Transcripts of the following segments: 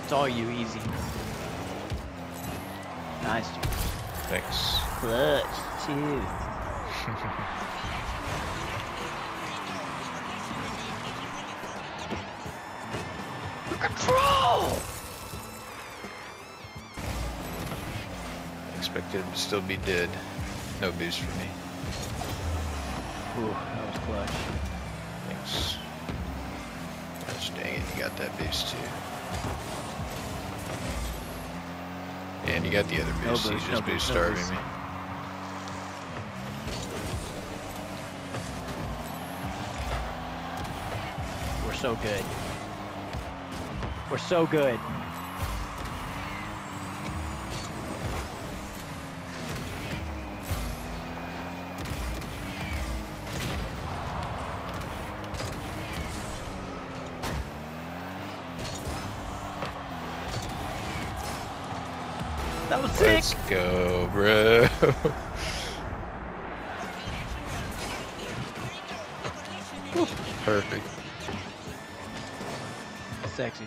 It's all you, easy. Nice, dude. Thanks. Clutch, too. Control! Expected him to still be dead. No boost for me. Ooh, that was clutch. Thanks. Gosh dang it, you got that boost too. And you got the other No boost, boost, he's no just boost boost, no starving boost. me. We're so good. We're so good. That was sick. Let's go, bro. Perfect. Sexy.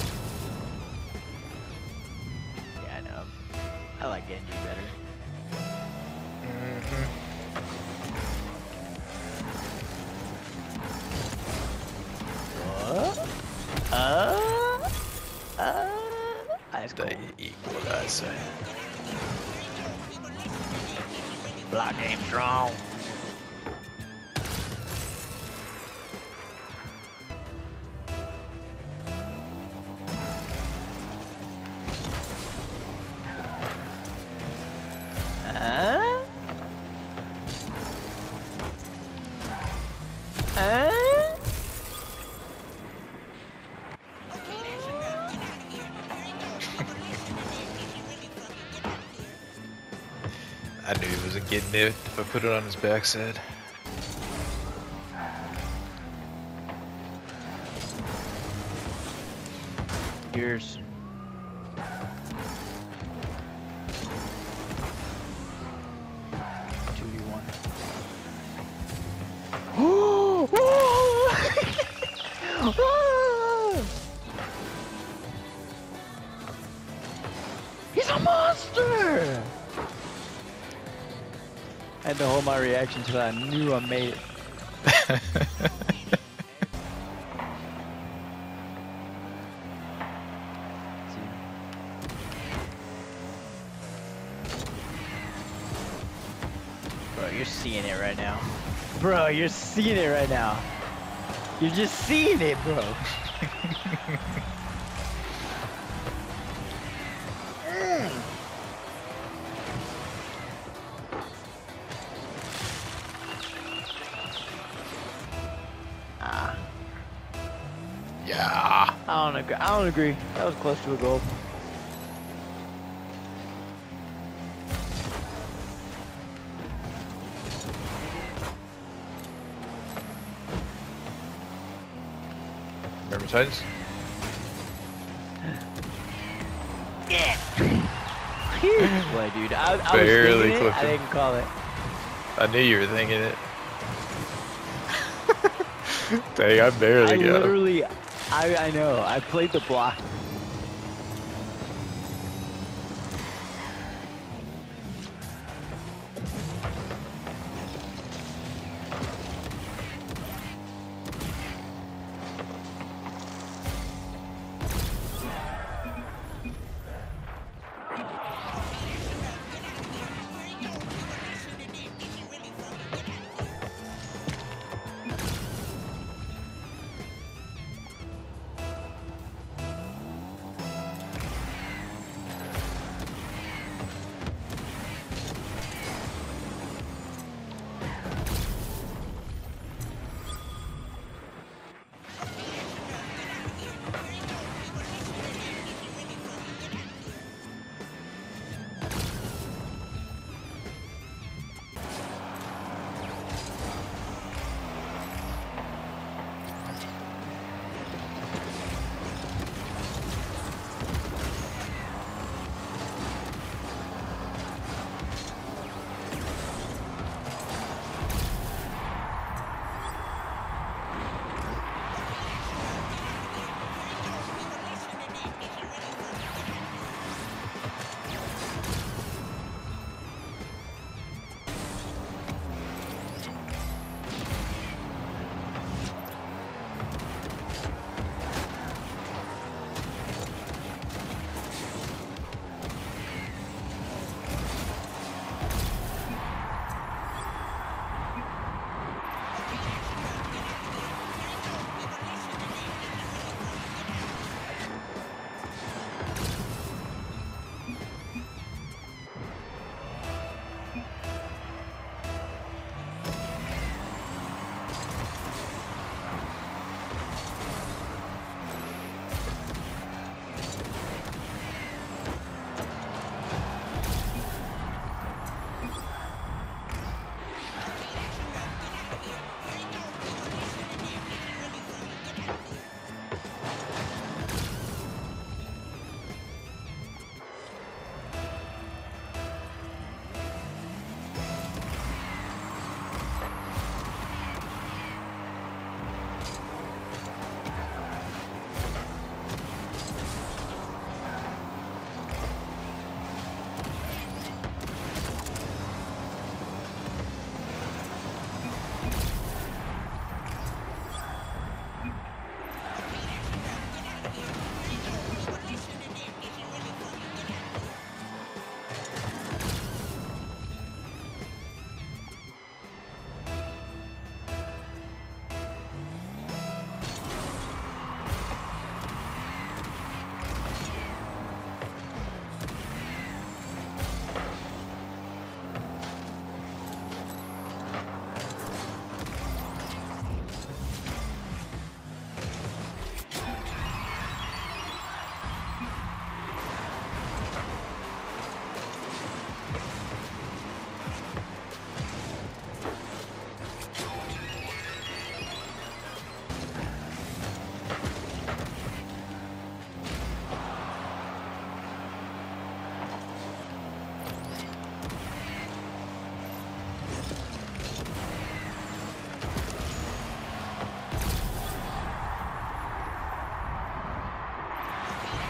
Yeah, I know. I like Genji better. What? That's cool. The equalizer. Block game strong. I knew he wasn't getting it if I put it on his backside. Yours. He's a monster! I had to hold my reaction till I knew I made it. Bro, you're seeing it right now. Bro, you're seeing it right now. You're just seeing it, bro. Yeah. I don't agree. That was close to a goal. Remember Titans? Yeah. Boy, dude, I was Barely thinking it, clipped I him. didn't call it. I knew you were thinking it. Dang, I barely I got him. literally, I know. I played the block.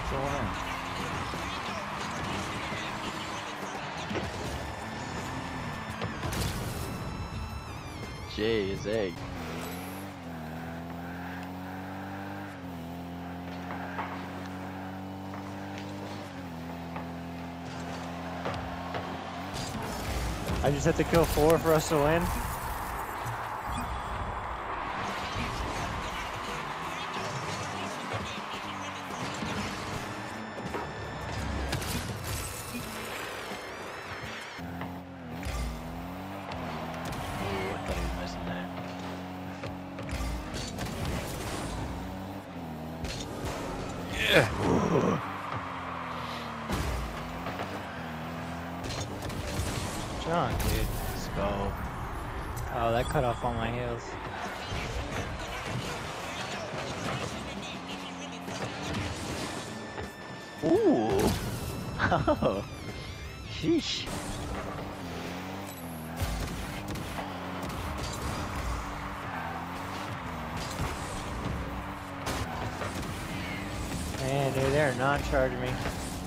going on? Jay is egg. I just have to kill 4 for us to win. Ooh, I thought he was missing that. Yeah. John, dude. Let's go. Oh, that cut off all my heals. Ooh. Oh. Sheesh. Man, dude, they're not charging me.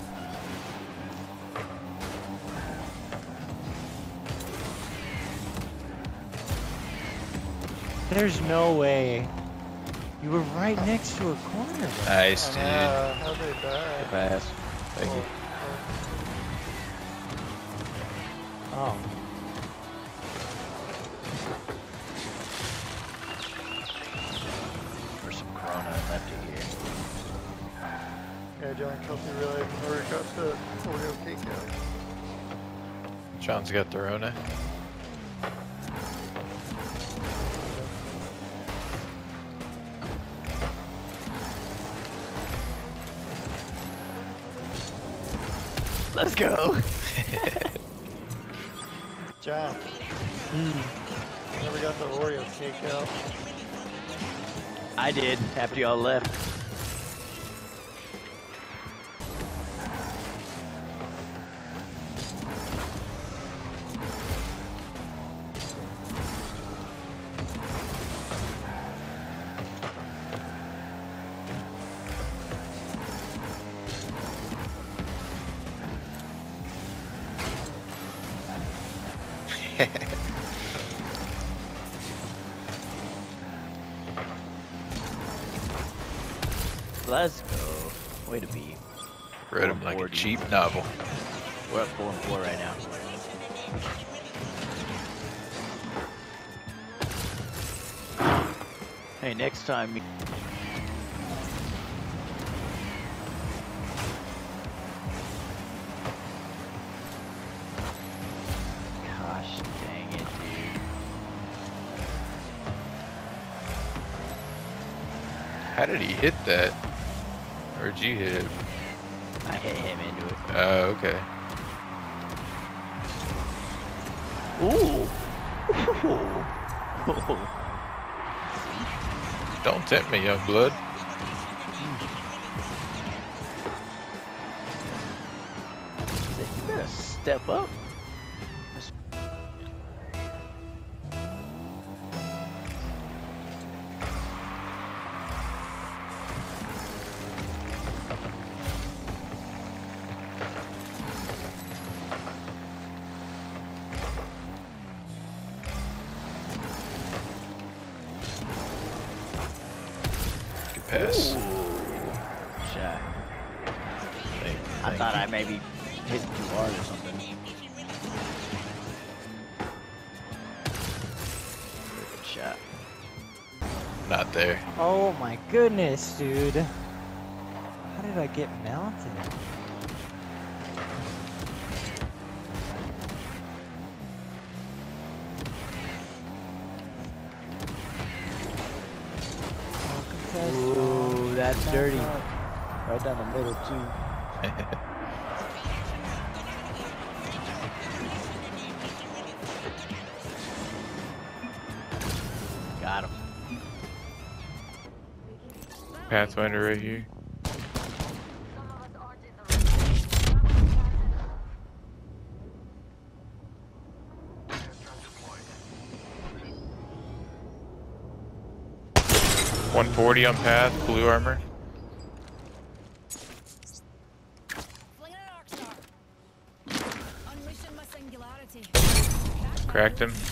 There's no way. You were right next to a corner, bro. Nice, dude. How'd they die? Good pass. Thank you. Oh. For some Corona left here. Yeah, John Kelsey really already got the Oreo cake out. John's got the Rona. Let's go. John, never got the Oreo cake out. I did after y'all left. Let's go. Way to be. Read him like a 40. cheap novel. We're up 4-4 right now. Hey, next time. Gosh dang it, dude. How did he hit that? Where'd you hit it? I hit him into it. Oh, okay. Ooh. Don't tempt me, young blood. You better step up. Good pass. Shot. I thought I maybe hit too hard or something. Good shot. Not there. Oh my goodness, dude. How did I get mounted? Ooh, that's dirty. Right down the middle, too. Got him. Pathfinder right here. $140 on path, blue armor. Cracked him.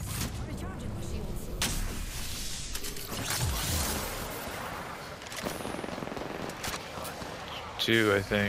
Two, I think.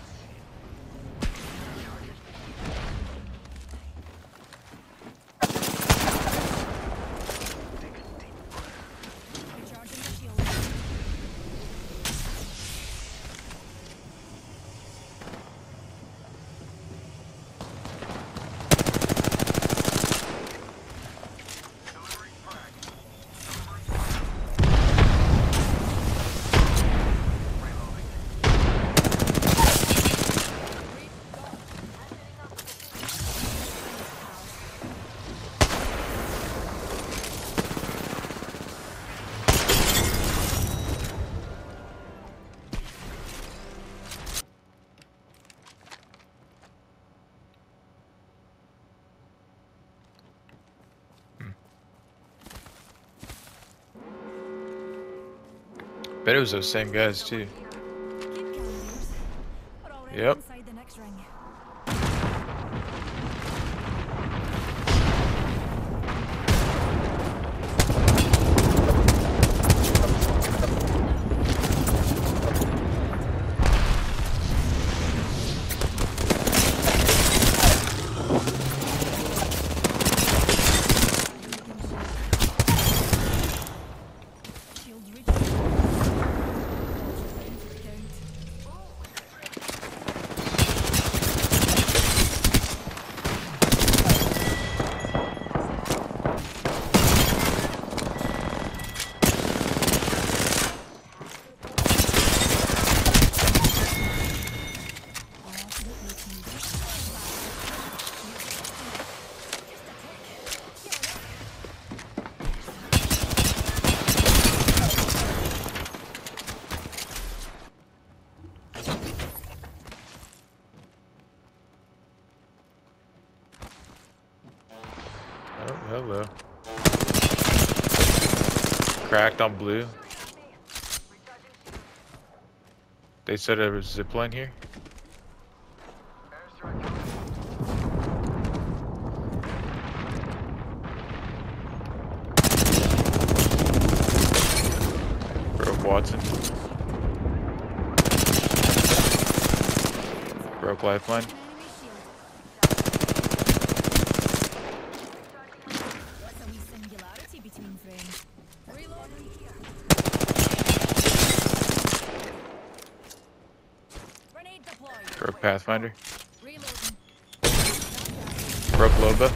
Bet it was those same guys too. Yep. Oh, hello. Cracked on blue. They said there was a zipline here. Broke Watson. Broke lifeline. Broke Pathfinder. Broke Loba.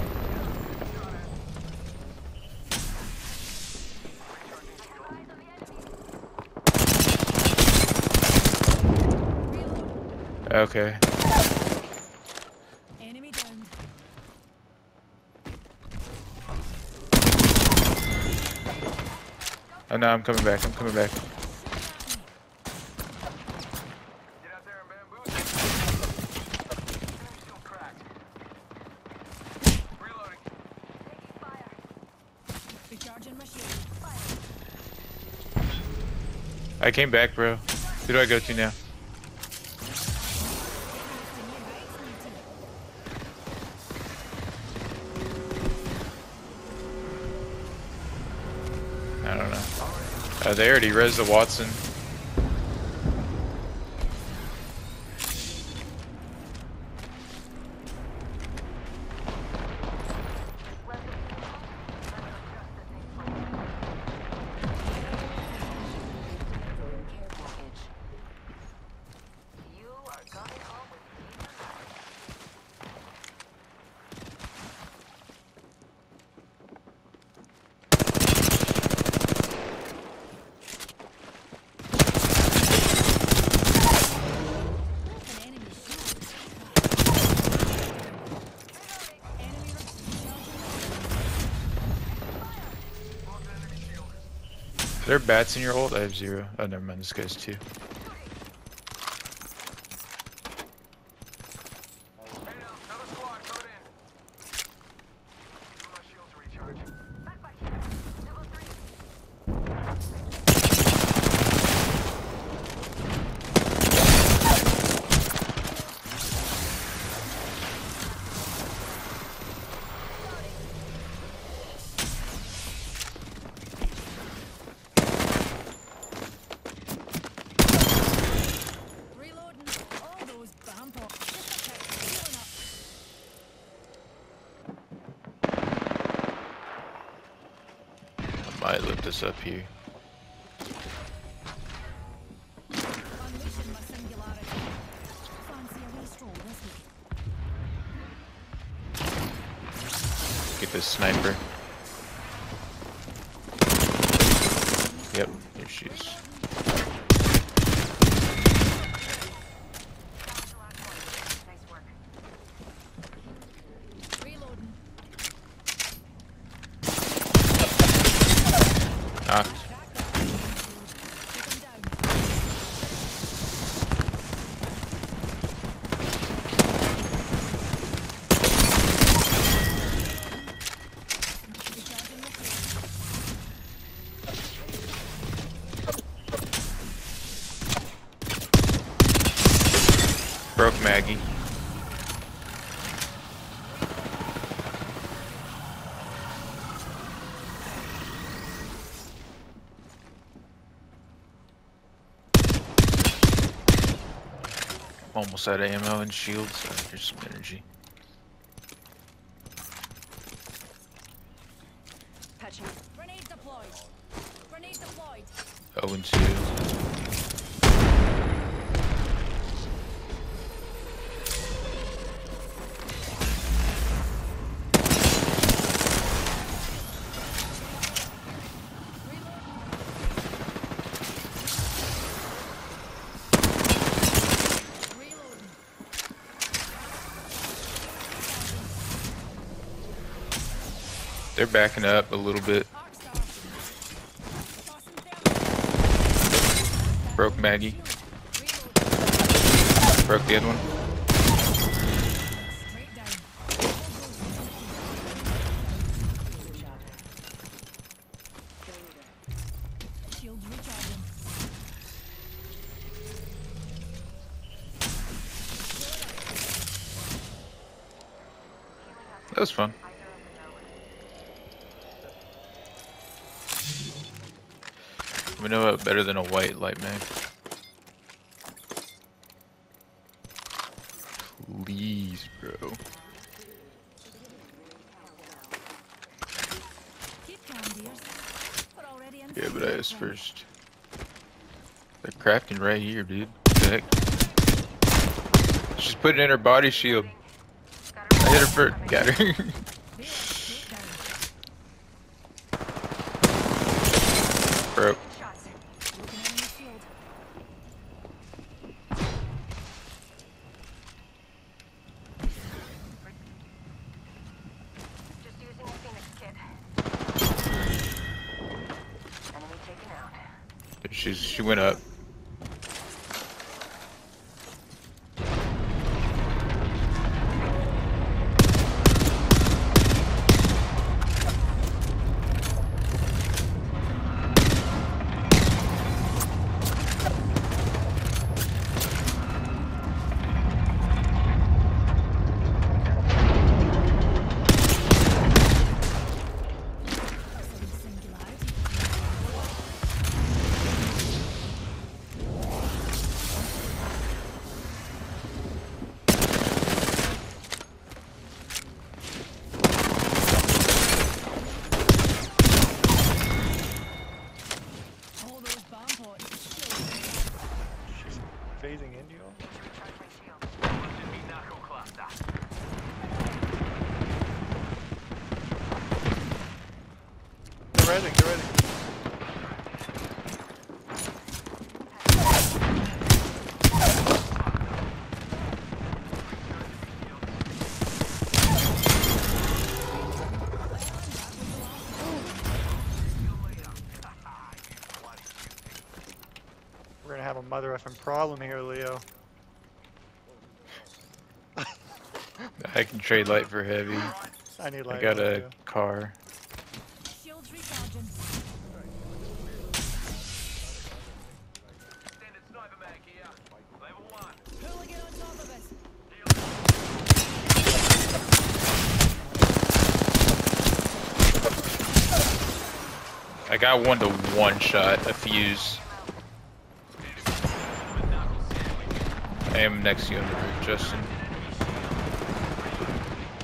Okay. Enemy down. Oh no, I'm coming back. I'm coming back. Recharging my shield. I came back, bro. Who do I go to now? I don't know. They already res the Watson. There are bats in your ult? I have 0. Oh, never mind. This guy's 2. us up here. Unleashing my singularity. Fancy a wee stroll this week. Get this sniper. Yep, here she is. Reloading. Knocked. Take him down. Recharging the field. Broke Maggie. Almost out of ammo and shields, so here's some energy. Patching. Grenade deployed. Grenade deployed. 0 and 2. Reloading. They're backing up a little bit. Arc star. Tossing thermal. Broke Maggie. Reloading. Broke the other one. Straight down. Shields recharging. That was fun. We know it better than a white light mag. Please, bro. Keep calm, dears. We're already in. Yeah, but I was first. They're crafting right here, dude. What the heck? She's putting in her body shield. I hit her for. Got her. Straight down. Broke. Looking enemy shield. Just using a Phoenix kit. Enemy taken out. She went up. Singularity. All those bomb pods. She's phasing into you. Get ready, get ready. We're gonna have a mother effing problem here, Leo. I can trade light for heavy. I need light. I got help, a too. car. Shields recharging. Hooligan on top of us. I got one to one shot a fuse. I am next to you, Justin.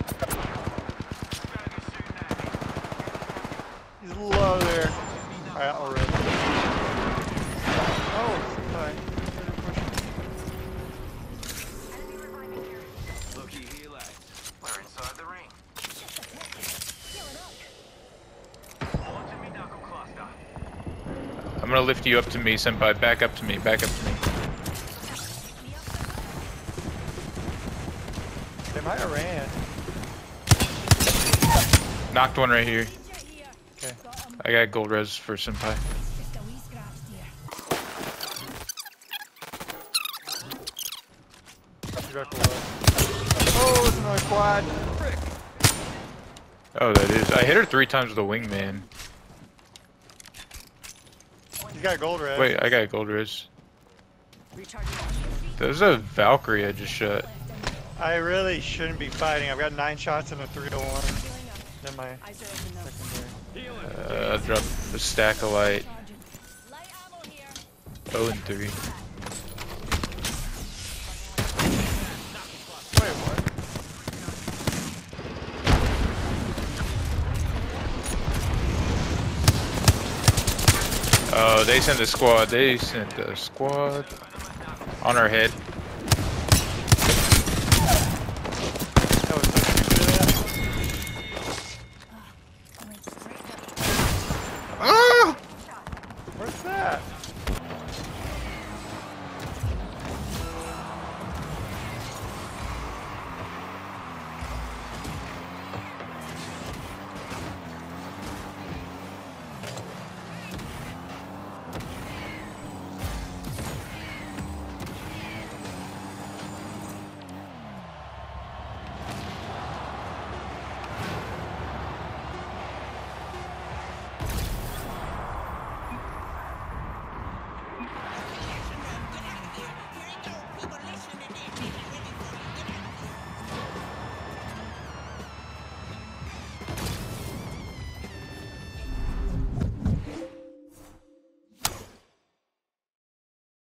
He's low there. Alright, lift you up to me, senpai. Back up to me. Back up to me. They might have ran. Knocked one right here. Okay. I got gold res for senpai. Just a wee scratch there. You got below. Oh, it's another quad. Frick. Oh, that is. I hit her 3 times with a wingman. You got gold red. Wait, I got gold res. There's a Valkyrie I just shot. I really shouldn't be fighting. I've got 9 shots and a 301. Then my secondary. I dropped a stack of light. 0 and 3. Wait, what? Oh, they sent a squad. They sent a squad on our head.